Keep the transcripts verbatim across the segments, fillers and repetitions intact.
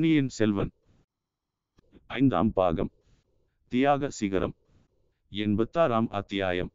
பொன்னியின் செல்வன் ஐந்தாம் பாகம் தியாக சிகரம் எண்பத்தாறாம் அத்தியாயம்.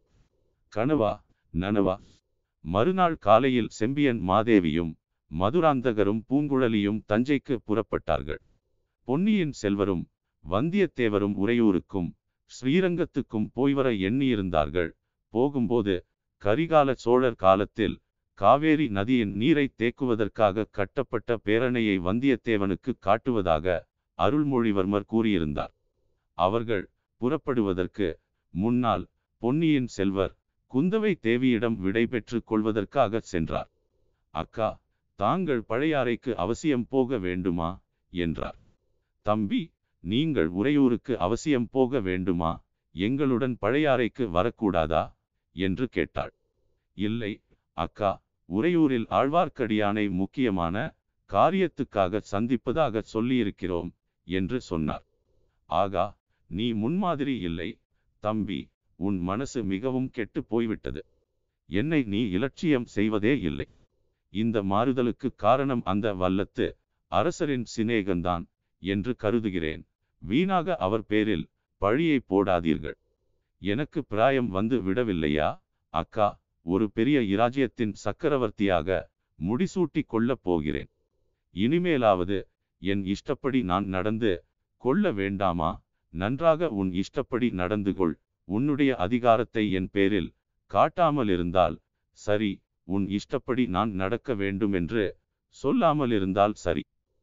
கனவா நனவா. மறுநாள் காலையில் செம்பியன் மாதேவியும் மதுராந்தகரும் பூங்குழலியும் தஞ்சைக்கு புறப்பட்டார்கள். பொன்னியின் செல்வரும் வந்தியத்தேவரும் உறையூருக்கும் ஸ்ரீரங்கத்துக்கும் போய்வர எண்ணியிருந்தார்கள். போகும்போது கரிகால சோழர் காலத்தில் காவேரி நதியின் நீரை தேக்குவதற்காக கட்டப்பட்ட பேரணையை வந்தியத்தேவனுக்கு காட்டுவதாக அருள்மொழிவர்மர் கூறியிருந்தார். அவர்கள் புறப்படுவதற்கு முன்னால் பொன்னியின் செல்வர் குந்தவை தேவியிடம் விடை பெற்று கொள்வதற்காக சென்றார். அக்கா, தாங்கள் பழையாறைக்கு அவசியம் போக வேண்டுமா என்றார். தம்பி, நீங்கள் உறையூருக்கு அவசியம் போக வேண்டுமா, எங்களுடன் பழையாறைக்கு வரக்கூடாதா என்று கேட்டாள். இல்லை அக்கா, உறையூரில் ஆழ்வார்க்கடியானை முக்கியமான காரியத்துக்காக சந்திப்பதாக சொல்லியிருக்கிறோம் என்று சொன்னார். ஆகா, நீ முன்மாதிரி இல்லை தம்பி, உன் மனசு மிகவும் கெட்டு போய்விட்டது. என்னை நீ இலட்சியம் செய்வதே இல்லை. இந்த மாறுதலுக்கு காரணம் அந்த வல்லத்து அரசரின் சிநேகந்தான் என்று கருதுகிறேன். வீணாக அவர் பேரில் பழியை போடாதீர்கள். எனக்கு பிராயம் வந்து விடவில்லையா அக்கா? ஒரு பெரிய இராஜ்யத்தின் சக்கரவர்த்தியாக முடிசூட்டி கொள்ளப் போகிறேன். இனிமேலாவது என் இஷ்டப்படி நான் நடந்து கொள்ள வேண்டாமா? நன்றாக உன் இஷ்டப்படி நடந்து கொள். உன்னுடைய அதிகாரத்தை என் பேரில் காட்டாமல் இருந்தால் சரி, உன் இஷ்டப்படி நான் நடக்க வேண்டுமென்று சொல்லாமல் இருந்தால் சரி.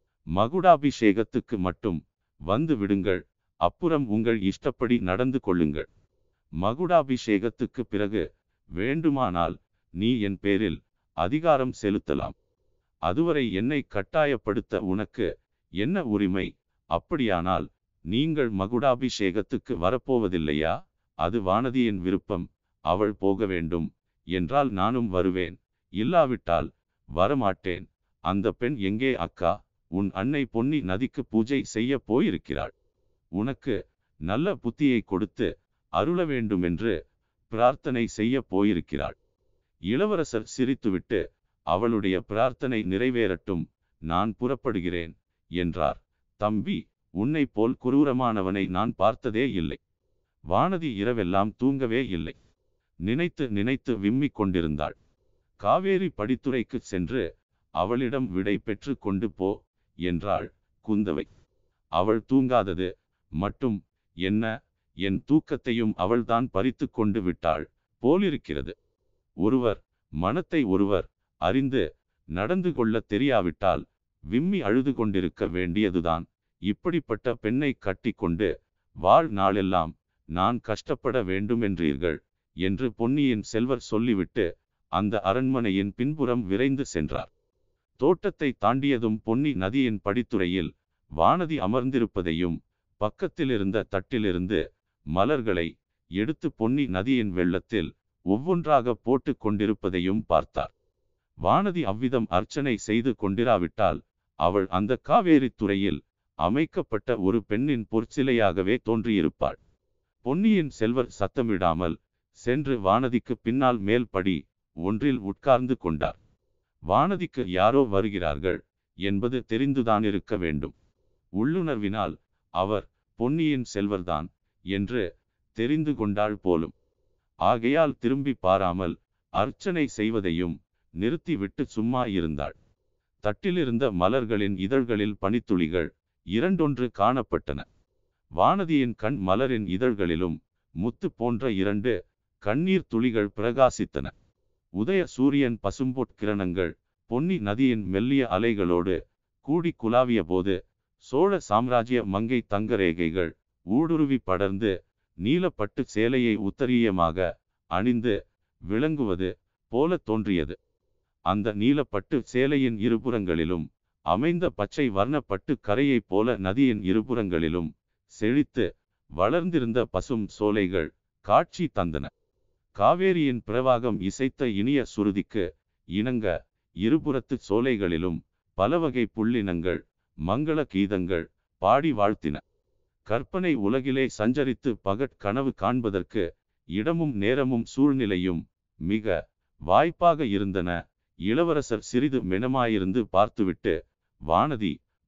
மகுடாபிஷேகத்துக்கு மட்டும் வந்து விடுங்கள், அப்புறம் உங்கள் இஷ்டப்படி நடந்து கொள்ளுங்கள். மகுடாபிஷேகத்துக்கு பிறகு வேண்டுமானால் நீ என் பேரில் அதிகாரம் செலுத்தலாம். அதுவரை என்னை கட்டாயப்படுத்த உனக்கு என்ன உரிமை? அப்படியானால் நீங்கள் மகுடாபிஷேகத்துக்கு வரப்போவதில்லையா? அது வானதியின் விருப்பம். அவள் போக வேண்டும் என்றால் நானும் வருவேன், இல்லாவிட்டால் வரமாட்டேன். அந்த பெண் எங்கே அக்கா? உன் அன்னை பொன்னி நதிக்கு பூஜை செய்ய போயிருக்கிறாள். உனக்கு நல்ல புத்தியை கொடுத்து அருள வேண்டுமென்று பிரார்த்தனை செய்ய போயிருக்கிறாள். இளவரசர் சிரித்துவிட்டு, அவளுடைய பிரார்த்தனை நிறைவேறட்டும், நான் புறப்படுகிறேன் என்றார். தம்பி, உன்னை போல் குரூரமானவனை நான் பார்த்ததே இல்லை. வானதி இரவெல்லாம் தூங்கவே இல்லை. நினைத்து நினைத்து விம்மிக் கொண்டிருந்தாள். காவேரி படித்துறைக்கு சென்று அவளிடம் விடை பெற்று கொண்டு போ என்றாள் குந்தவை. அவள் தூங்காதது மட்டும் என்ன, என் தூக்கத்தையும் அவள்தான் பறித்து கொண்டு விட்டாள் போலிருக்கிறது. ஒருவர் மனத்தை ஒருவர் அறிந்து நடந்து கொள்ள தெரியாவிட்டால் விம்மி அழுது கொண்டிருக்க வேண்டியதுதான். இப்படிப்பட்ட பெண்ணை கட்டி கொண்டு வாழ் நாளெல்லாம் நான் கஷ்டப்பட வேண்டுமென்றீர்கள் என்று பொன்னியின் செல்வர் சொல்லிவிட்டு அந்த அரண்மனையின் பின்புறம் விரைந்து சென்றார். தோட்டத்தை தாண்டியதும் பொன்னி நதியின் படித்துறையில் வானதி அமர்ந்திருப்பதையும் பக்கத்திலிருந்த தட்டிலிருந்து மலர்களை எடுத்து பொன்னி நதியின் வெள்ளத்தில் ஒவ்வொன்றாக போட்டு கொண்டிருப்பதையும் பார்த்தார். வானதி அவ்விதம் அர்ச்சனை செய்து கொண்டிராவிட்டால் அவள் அந்த காவேரி துறையில் அமைக்கப்பட்ட ஒரு பெண்ணின் பொற்சிலையாகவே தோன்றியிருப்பாள். பொன்னியின் செல்வர் சத்தமிடாமல் சென்று வானதிக்கு பின்னால் மேல் படி ஒன்றில் உட்கார்ந்து கொண்டார். வானதிக்கு யாரோ வருகிறார்கள் என்பது தெரிந்துதான் இருக்க வேண்டும். உள்ளுணர்வினால் அவர் பொன்னியின் செல்வர்தான் என்று தெரிந்து கொண்டாள் போலும். ஆகையால் திரும்பி பாராமல் அர்ச்சனை செய்வதையும் நிறுத்திவிட்டு சும்மா இருந்தாள். தட்டிலிருந்த மலர்களின் இதழ்களில் பனித்துளிகள் இரண்டொன்று காணப்பட்டன. வானதியின் கண் மலரின் இதழ்களிலும் முத்து போன்ற இரண்டு கண்ணீர் துளிகள் பிரகாசித்தன. உதய சூரியன் பசும்பொற் கிரணங்கள் பொன்னி நதியின் மெல்லிய அலைகளோடு கூடி குலாவிய போது சோழ சாம்ராஜ்ய மங்கை தங்கரேகைகள் ஊடுருவி படர்ந்து நீலப்பட்டு சேலையை உத்தரியமாக அணிந்து விளங்குவது போல தோன்றியது. அந்த நீலப்பட்டு சேலையின் இருபுறங்களிலும் அமைந்த பச்சை வர்ணப்பட்டு கரையைப் போல நதியின் இருபுறங்களிலும் செழித்து வளர்ந்திருந்த பசும் சோலைகள் காட்சி தந்தன. காவேரியின் பிரவாகம் இசைத்த இனிய சுருதிக்கு இணங்க இருபுறத்து சோலைகளிலும் பலவகை புள்ளினங்கள் மங்கள கீதங்கள் பாடி வாழ்த்தின. கற்பனை உலகிலே சஞ்சரித்து பகற் கனவு காண்பதற்கு இடமும் நேரமும் சூழ்நிலையும் மிக வாய்ப்பாக இருந்தன. இளவரசர் சிறிது மெனமாயிருந்து பார்த்துவிட்டு, வானதி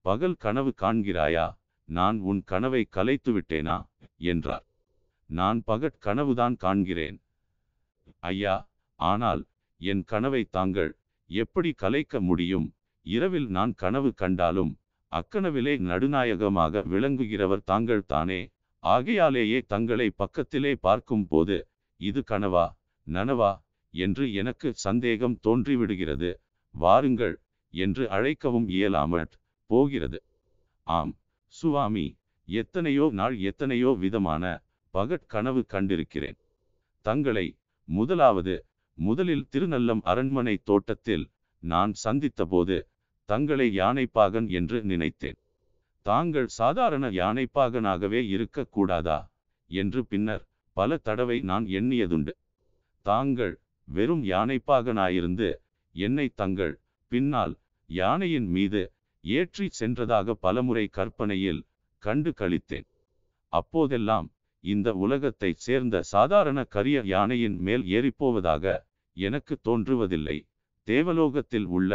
பகல் கனவு காண்கிறாயா? நான் உன் கனவை கலைத்து விட்டேனா என்றார். நான் பகற் கனவுதான் காண்கிறேன் ஐயா, ஆனால் என் கனவை தாங்கள் எப்படி கலைக்க முடியும்? இரவில் நான் கனவு கண்டாலும் அக்கனவிலே நடுநாயகமாக விளங்குகிறவர் தாங்கள் தானே. ஆகையாலேயே தங்களை பக்கத்திலே பார்க்கும் போது இது கனவா நனவா என்று எனக்கு சந்தேகம் தோன்றிவிடுகிறது. வாருங்கள் என்று அழைக்கவும் இயலாமற் போகிறது. ஆம் சுவாமி, எத்தனையோ நாள் எத்தனையோ விதமான பகற் கனவு கண்டிருக்கிறேன். தங்களை முதலாவது முதலில் திருநல்லம் அரண்மனை தோட்டத்தில் நான் சந்தித்தபோது தங்களை யானைப்பாகன் என்று நினைத்தேன். தாங்கள் சாதாரண யானைப்பாகனாகவே இருக்கக்கூடாதா என்று பின்னர் பல தடவை நான் எண்ணியதுண்டு. தாங்கள் வெறும் யானைப்பாகனாயிருந்து என்னை தங்கள் பின்னால் யானையின் மீது ஏற்றி சென்றதாக பலமுறை கற்பனையில் கண்டு கழித்தேன். அப்போதெல்லாம் இந்த உலகத்தைச் சேர்ந்த சாதாரண கரிய யானையின் மேல் ஏறிப்போவதாக எனக்கு தோன்றுவதில்லை. தேவலோகத்தில் உள்ள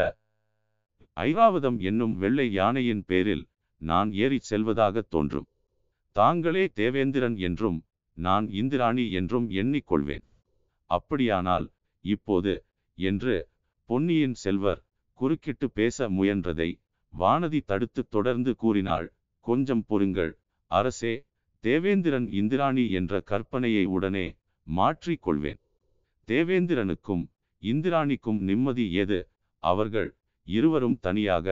ஐராவதம் என்னும் வெள்ளை யானையின் பேரில் நான் ஏறி செல்வதாக தோன்றும். தாங்களே தேவேந்திரன் என்றும் நான் இந்திராணி என்றும் எண்ணிக்கொள்வேன். அப்படியானால் இப்போது என்று பொன்னியின் செல்வர் குறுக்கிட்டு பேச முயன்றதை வானதி தடுத்து தொடர்ந்து கூறினாள். கொஞ்சம் பொறுங்கள் அரசே, தேவேந்திரன் இந்திராணி என்ற கற்பனையை உடனே மாற்றிக் கொள்வேன். தேவேந்திரனுக்கும் இந்திராணிக்கும் நிம்மதி ஏது? அவர்கள் இருவரும் தனியாக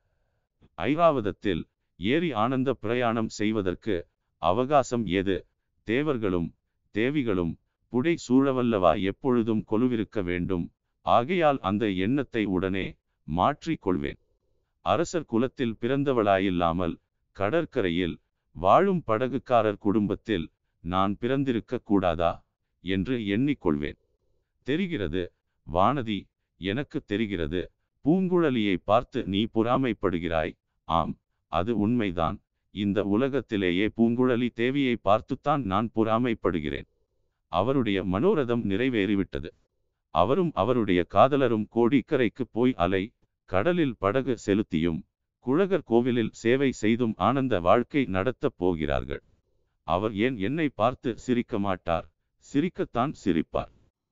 ஐராவதத்தில் ஏறி ஆனந்த பிரயாணம் செய்வதற்கு அவகாசம் ஏது? தேவர்களும் தேவிகளும் புடை சூழவல்லவா எப்பொழுதும் கொலுவிருக்க வேண்டும். ஆகையால் அந்த எண்ணத்தை உடனே மாற்றிக் கொள்வேன். அரசர் குலத்தில் பிறந்தவளாயில்லாமல் கடற்கரையில் வாழும் படகுக்காரர் குடும்பத்தில் நான் பிறந்திருக்க கூடாதா என்று எண்ணிக்கொள்வேன். தெரிகிறது வானதி, எனக்கு தெரிகிறது. பூங்குழலியை பார்த்து நீ பொறாமைப்படுகிறாய். ஆம், அது உண்மைதான். இந்த உலகத்திலேயே பூங்குழலி தேவியை பார்த்துத்தான் நான் பொறாமைப்படுகிறேன். அவருடைய மனோரதம் நிறைவேறிவிட்டது. அவரும் அவருடைய காதலரும் கோடிக்கரைக்கு போய் அலை கடலில் படகு செலுத்தியும் குழகர் கோவிலில் சேவை செய்தும் ஆனந்த வாழ்க்கை நடத்தப் போகிறார்கள். அவர் ஏன் என்னை பார்த்து சிரிக்க மாட்டார்? சிரிக்கத்தான் சிரிப்பார்.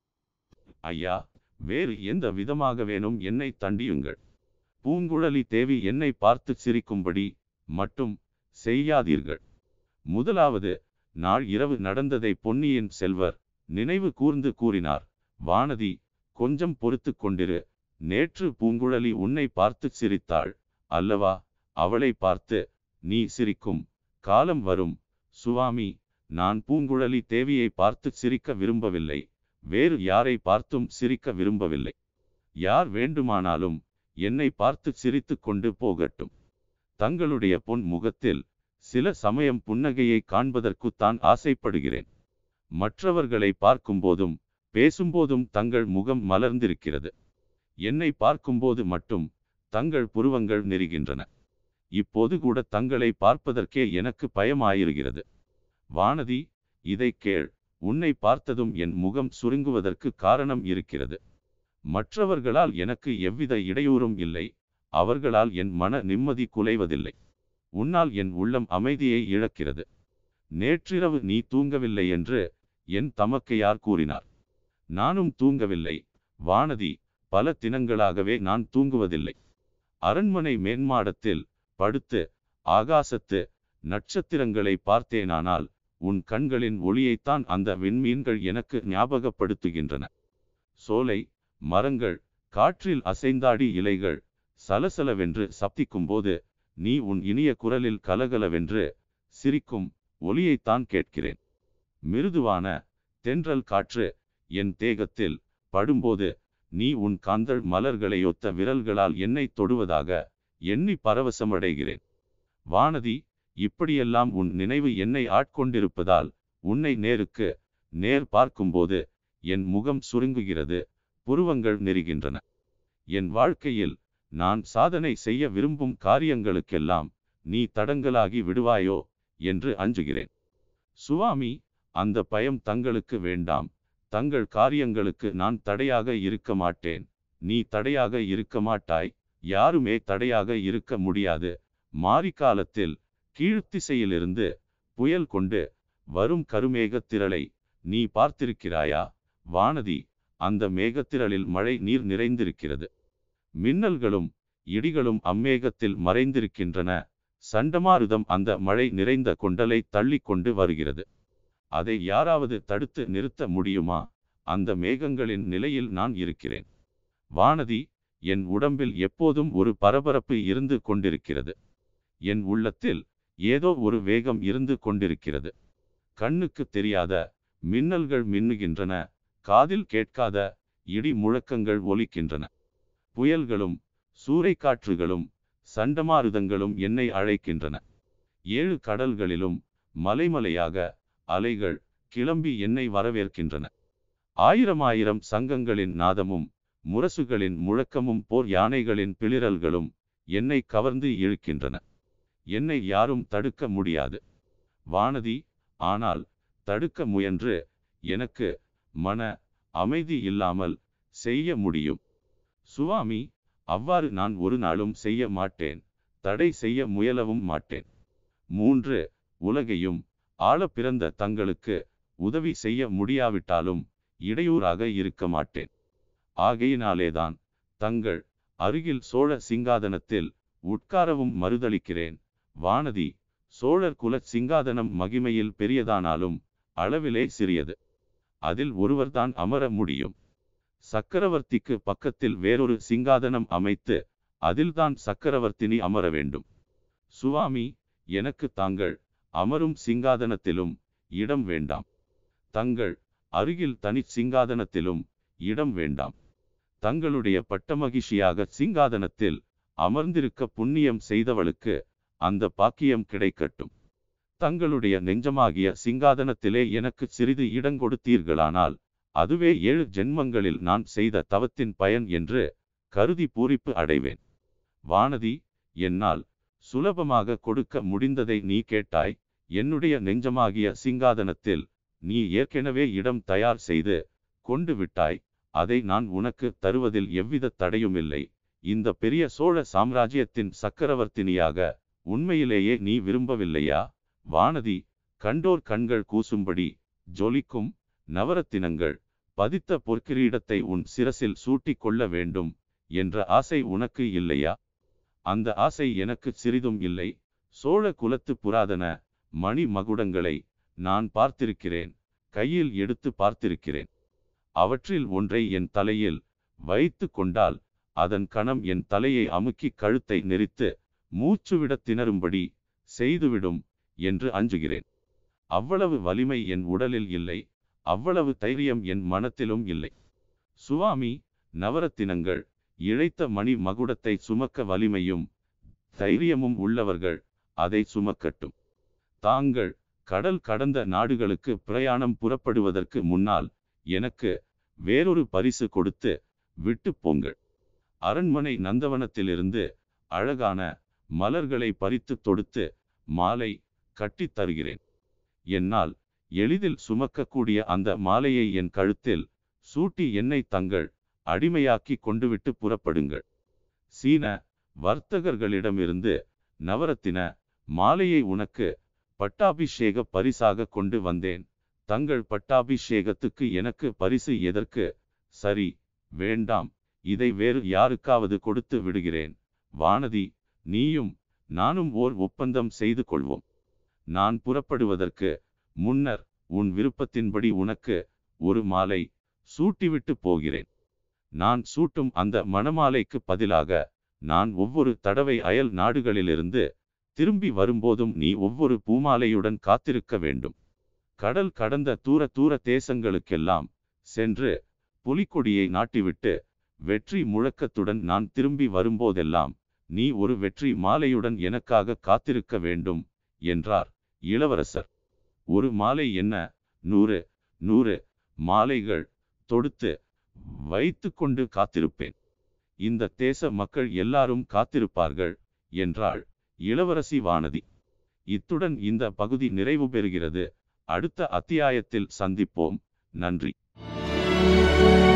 ஐயா, வேறு எந்த விதமாகவேனும் என்னை தண்டியுங்கள். பூங்குழலி தேவி என்னை பார்த்து சிரிக்கும்படி மட்டும் செய்யாதீர்கள். முதலாவது நாள் இரவு நடந்ததை பொன்னியின் செல்வர் நினைவு கூர்ந்து கூறினார். வானதி, கொஞ்சம் பொறுத்து கொண்டிரு. நேற்று பூங்குழலி உன்னை பார்த்து சிரித்தாள் அல்லவா? அவளை பார்த்து நீ சிரிக்கும் காலம் வரும். சுவாமி, நான் பூங்குழலி தேவியை பார்த்து சிரிக்க விரும்பவில்லை. வேறு யாரை பார்த்தும் சிரிக்க விரும்பவில்லை. யார் வேண்டுமானாலும் என்னை பார்த்து சிரித்து கொண்டு போகட்டும். தங்களுடைய பொன் முகத்தில் சில சமயம் புன்னகையை காண்பதற்குத்தான் ஆசைப்படுகிறேன். மற்றவர்களை பார்க்கும்போதும் பேசும்போதும் தங்கள் முகம் மலர்ந்திருக்கிறது. என்னை பார்க்கும்போது மட்டும் தங்கள் புருவங்கள் நெரிகின்றன. இப்போது கூட தங்களை பார்ப்பதற்கே எனக்கு பயமாயிருக்கிறது. வானதி, இதை கேள். உன்னை பார்த்ததும் என் முகம் சுருங்குவதற்கு காரணம் இருக்கிறது. மற்றவர்களால் எனக்கு எவ்வித இடையூறும் இல்லை. அவர்களால் என் மன நிம்மதி குலைவதில்லை. உன்னால் என் உள்ளம் அமைதியை இழக்கிறது. நேற்றிரவு நீ தூங்கவில்லை என்று என் தமக்கையார் கூறினார். நானும் தூங்கவில்லை வானதி. பல தினங்களாகவே நான் தூங்குவதில்லை. அரண்மனை மேன்மாடத்தில் படுத்து ஆகாசத்து நட்சத்திரங்களை பார்த்தேனானால் உன் கண்களின் ஒளியைத்தான் அந்த விண்மீன்கள் எனக்கு ஞாபகப்படுத்துகின்றன. சோலை மரங்கள் காற்றில் அசைந்தாடி இலைகள் சலசலவென்று சப்திக்கும்போது நீ உன் இனிய குரலில் கலகலவென்று சிரிக்கும் ஒலியைத்தான் கேட்கிறேன். மிருதுவான தென்றல் காற்று என் தேகத்தில் படும்போது நீ உன் காந்தள் மலர்களையொத்த விரல்களால் என்னை தொடுவதாக எண்ணி பரவசமடைகிறேன். வானதி, இப்படியெல்லாம் உன் நினைவு என்னை ஆட்கொண்டிருப்பதால் உன்னை நேருக்கு நேர் பார்க்கும்போது என் முகம் சுருங்குகிறது, புருவங்கள் நெரிகின்றன. என் வாழ்க்கையில் நான் சாதனை செய்ய விரும்பும் காரியங்களுக்கெல்லாம் நீ தடங்கலாகி விடுவாயோ என்று அஞ்சுகிறேன். சுவாமி, அந்த பயம் தங்களுக்கு வேண்டாம். தங்கள் காரியங்களுக்கு நான் தடையாக இருக்க மாட்டேன். நீ தடையாக இருக்க மாட்டாய். யாருமே தடையாக இருக்க முடியாது. மாரிக்காலத்தில் கீழ்த்திசையிலிருந்து புயல் கொண்டு வரும் கருமேகத் திரளை நீ பார்த்திருக்கிறாயா? வானதி, அந்த மேகத்திரளில் மழை நீர் நிறைந்திருக்கிறது. மின்னல்களும் இடிகளும் அம்மேகத்தில் மறைந்திருக்கின்றன. சண்டமாருதம் அந்த மழை நிறைந்த கொண்டலை தள்ளி கொண்டு வருகிறது. அதை யாராவது தடுத்து நிறுத்த முடியுமா? அந்த மேகங்களின் நிலையில் நான் இருக்கிறேன். வானதி, என் உடம்பில் எப்போதும் ஒரு பரபரப்பு இருந்து கொண்டிருக்கிறது. என் உள்ளத்தில் ஏதோ ஒரு வேகம் இருந்து கொண்டிருக்கிறது. கண்ணுக்கு தெரியாத மின்னல்கள் மின்னுகின்றன. காதில் கேட்காத இடி முழக்கங்கள் ஒலிக்கின்றன. புயல்களும் சூறைக்காற்றுகளும் சண்டமாருதங்களும் என்னை அழைக்கின்றன. ஏழு கடல்களிலும் மலைமலையாக அலைகள் கிளம்பி என்னை வரவேற்கின்றன. ஆயிரம் ஆயிரம் சங்கங்களின் நாதமும் முரசுகளின் முழக்கமும் போர் யானைகளின் பிளிரல்களும் என்னை கவர்ந்து இழுக்கின்றன. என்னை யாரும் தடுக்க முடியாது வானதி. ஆனால் தடுக்க முயன்று எனக்கு மன அமைதி இல்லாமல் செய்ய முடியும். சுவாமி, அவ்வாறு நான் ஒரு நாளும் செய்ய மாட்டேன். தடை செய்ய முயலவும் மாட்டேன். மூன்று உலகையும் ஆள பிறந்த தங்களுக்கு உதவி செய்ய முடியாவிட்டாலும் இடையூறாக இருக்க மாட்டேன். ஆகையினாலேதான் தங்கள் அருகில் சோழ சிங்காதனத்தில் உட்காரவும் மறுதளிக்கிறேன். வானதி, சோழர் குல சிங்காதனம் மகிமையில் பெரியதானாலும் அளவிலே சிறியது. அதில் ஒருவர்தான் அமர முடியும். சக்கரவர்த்திக்கு பக்கத்தில் வேறொரு சிங்காதனம் அமைத்து அதில்தான் சக்கரவர்த்தினி அமர வேண்டும். சுவாமி, எனக்கு தாங்கள் அமரும் சிங்காதனத்திலும் இடம் வேண்டாம். தங்கள் அருகில் தனி சிங்காதனத்திலும் இடம் வேண்டாம். தங்களுடைய பட்டமகிழ்ச்சியாக சிங்காதனத்தில் அமர்ந்திருக்க புண்ணியம் செய்தவளுக்கு அந்த பாக்கியம் கிடைக்கட்டும். தங்களுடைய நெஞ்சமாகிய சிங்காதனத்திலே எனக்கு சிறிது இடங்கொடுத்தீர்களானால் அதுவே ஏழு ஜென்மங்களில் நான் செய்த தவத்தின் பயன் என்று கருதி பூரிப்பு அடைவேன். வானதி, என்னால் சுலபமாக கொடுக்க முடிந்ததை நீ கேட்டாய். என்னுடைய நெஞ்சமாகிய சிங்காதனத்தில் நீ ஏற்கனவே இடம் தயார் செய்து கொண்டு விட்டாய். அதை நான் உனக்கு தருவதில் எவ்வித தடையுமில்லை. இந்த பெரிய சோழ சாம்ராஜ்யத்தின் சக்கரவர்த்தினியாக உண்மையிலேயே நீ விரும்பவில்லையா? வானதி, கண்டோர் கண்கள் கூசும்படி ஜொலிக்கும் நவரத்தினங்கள் பதித்த பொற்கிரீடத்தை உன் சிரசில் சூட்டி கொள்ள வேண்டும் என்ற ஆசை உனக்கு இல்லையா? அந்த ஆசை எனக்கு சிறிதும் இல்லை. சோழ குலத்து புராதன மணி மகுடங்களை நான் பார்த்திருக்கிறேன். கையில் எடுத்து பார்த்திருக்கிறேன். அவற்றில் ஒன்றை என் தலையில் வைத்து கொண்டால் அதன் கணம் என் தலையை அமுக்கி கழுத்தை நெரித்து மூச்சுவிட திணறும்படி செய்துவிடும் என்று அஞ்சுகிறேன். அவ்வளவு வலிமை என் உடலில் இல்லை. அவ்வளவு தைரியம் என் மனத்திலும் இல்லை. சுவாமி, நவரத்தினங்கள் இழைத்த மணி மகுடத்தை சுமக்க வலிமையும் தைரியமும் உள்ளவர்கள் அதை சுமக்கட்டும். தாங்கள் கடல் கடந்த நாடுகளுக்கு பிரயாணம் புறப்படுவதற்கு முன்னால் எனக்கு வேறொரு பரிசு கொடுத்து விட்டு போங்கள். அரண்மனை நந்தவனத்திலிருந்து அழகான மலர்களை பறித்து தொடுத்து மாலை கட்டி தருகிறேன். என்னால் எளிதில் சுமக்கக்கூடிய அந்த மாலையை என் கழுத்தில் சூட்டி என்னை தங்கள் அடிமையாக்கி கொண்டுவிட்டு புறப்படுங்கள். சீன வர்த்தகர்களிடமிருந்து நவரத்தின மாலையை உனக்கு பட்டாபிஷேக பரிசாக கொண்டு வந்தேன். தங்கள் பட்டாபிஷேகத்துக்கு எனக்கு பரிசு எதற்கு? சரி, வேண்டாம். இதை வேறு யாருக்காவது கொடுத்து விடுகிறேன். வானதி, நீயும் நானும் ஓர் ஒப்பந்தம் செய்து கொள்வோம். நான் புறப்படுவதற்கு முன்னர் உன் விருப்பத்தின்படி உனக்கு ஒரு மாலை சூட்டிவிட்டு போகிறேன். நான் சூட்டும் அந்த மணமாலைக்கு பதிலாக நான் ஒவ்வொரு தடவை அயல் நாடுகளிலிருந்து திரும்பி வரும்போதும் நீ ஒவ்வொரு பூமாலையுடன் காத்திருக்க வேண்டும். கடல் கடந்த தூர தூர தேசங்களுக்கெல்லாம் சென்று புலிக்கொடியை நாட்டிவிட்டு வெற்றி முழக்கத்துடன் நான் திரும்பி வரும்போதெல்லாம் நீ ஒரு வெற்றி மாலையுடன் எனக்காக காத்திருக்க வேண்டும் என்றார் இளவரசர். ஒரு மாலை என்ன, நூறு நூறு மாலைகள் தொடுத்து வைத்து கொண்டு காத்திருப்பேன். இந்த தேச மக்கள் எல்லாரும் காத்திருப்பார்கள் என்றாள் இளவரசி வானதி. இத்துடன் இந்த பகுதி நிறைவு பெறுகிறது. அடுத்த அத்தியாயத்தில் சந்திப்போம். நன்றி.